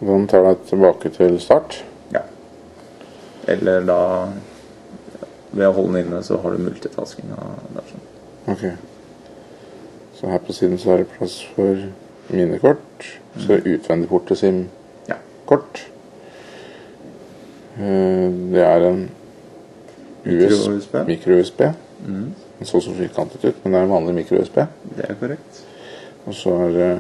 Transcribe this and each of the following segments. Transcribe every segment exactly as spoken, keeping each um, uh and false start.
Den tar deg tilbake til start. Ja. Eller da, ved å holde den inne, så har du multitasking der sånn. Ok. Så her på siden så er det plass for minikort. Mm. Så utvendig port til SIM-kort. Ja. Det er en Mikro-U S B. Mikro-U S B. Mm. Den så så firkantet ut, men det er en vanlig mikro-U S B. Det er korrekt. Og så er det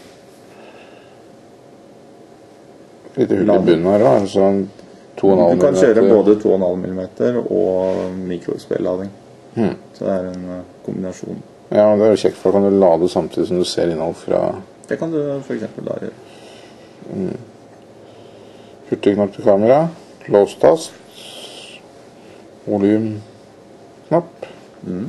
litt hull i bunnen her da, altså to komma fem millimeter. Du kan kjøre både to komma fem millimeter og mikro-U S B-lading. Hmm. Så det er en uh, kombinasjon. Ja, det er jo kjekt, for da kan du lade samtidig som du ser innhold fra... Det kan du for eksempel da gjøre. Mm. Hurtigknapp til kamera, låstast, volumknapp, mm.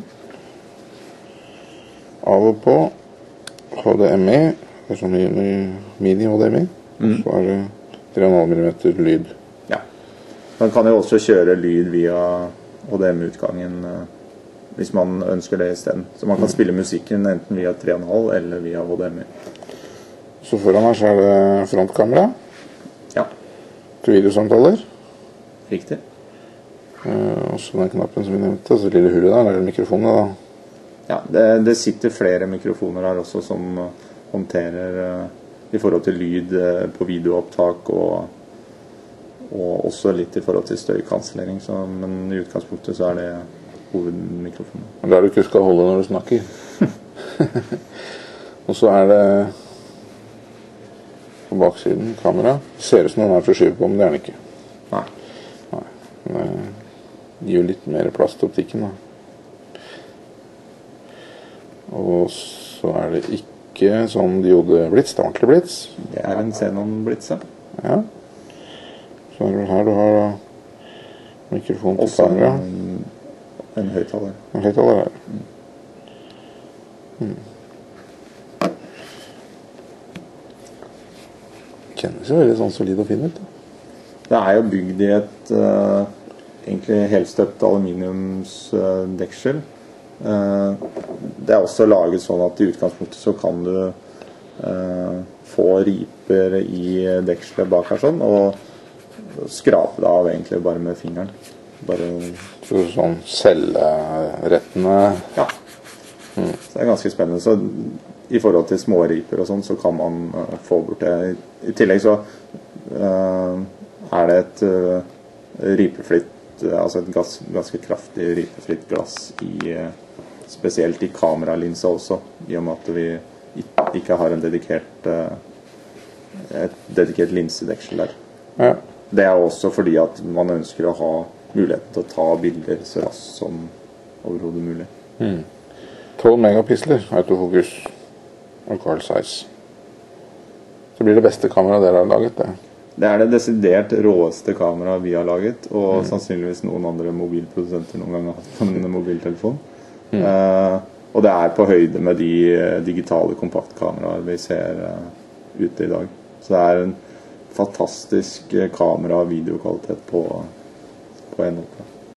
av og på, H D M I, det er sånn mini H D M I, mm. så er det tre komma fem millimeter lyd. Ja, man kan jo også kjøre lyd via H D M I-utgangen hvis man ønsker det i stedet. Så man kan mm. spille musikken enten via tre komma fem eller via H D M I. Så foran her så er det frontkamera. Ja. Til videosamtaler. Riktig. Uh, og så den knappen som vi nevnte, så lille hullet der, der er mikrofonen da. Ja, det, det sitter flere mikrofoner her også som uh, håndterer uh, i forhold til lyd uh, på videoopptak og, og også litt i forhold til støykansellering, så, men i utgangspunktet så er det hovedmikrofonen. Det er du ikke skal holde når du snakker. Og så er det på baksiden kamera. Det ser ut som den er til å skyve på, men det er den ikke. Nei. Nei. Det gir jo litt mer plass til optikken da. Og så er det ikke sånn diodeblitz, det er ordentlig blitz. Det er en Xenon-blitz, ja. Så er det her du har mikrofon til også kamera. En, en høyttaler. En høyttaler her. Mm. Mm. Kjennes jo veldig sånn solid og fin ut da. Det er jo bygd i et uh, egentlig helstøpt aluminiumsdeksel. Uh, det er også laget sånn at i utgangspunktet så kan du uh, få riper i dekselet bak her sånn, og skrape det av egentlig bare med fingeren. Bare... Så sånn cellerettende... Ja, mm. Så det er ganske spennende. Så i forhold til små riper og sånn, så kan man uh, få bort det. I, i tillegg så uh, er det et uh, ripefritt, uh, altså et gass, ganske kraftig ripefritt glass i, uh, spesielt i kameralinsa også, i og med at vi ikke har en dedikert uh, et dedikert linsedeksel der. Ja. Det er også fordi at man ønsker å ha muligheten til å ta bilder så raskt som overhodet mulig. Mm. tolv megapiksler, autofokus og Carl Zeiss. Så blir det beste kameraet dere har laget det. Det er det desidert råeste kameraet vi har laget, og mm. sannsynligvis noen andre mobilprodusenter noen gang har hatt på en mobiltelefon. Mm. Uh, og det er på høyde med de digitale kompaktkameraer vi ser uh, ute i dag. Så det er en fantastisk kamera- og videokvalitet på, på en måte.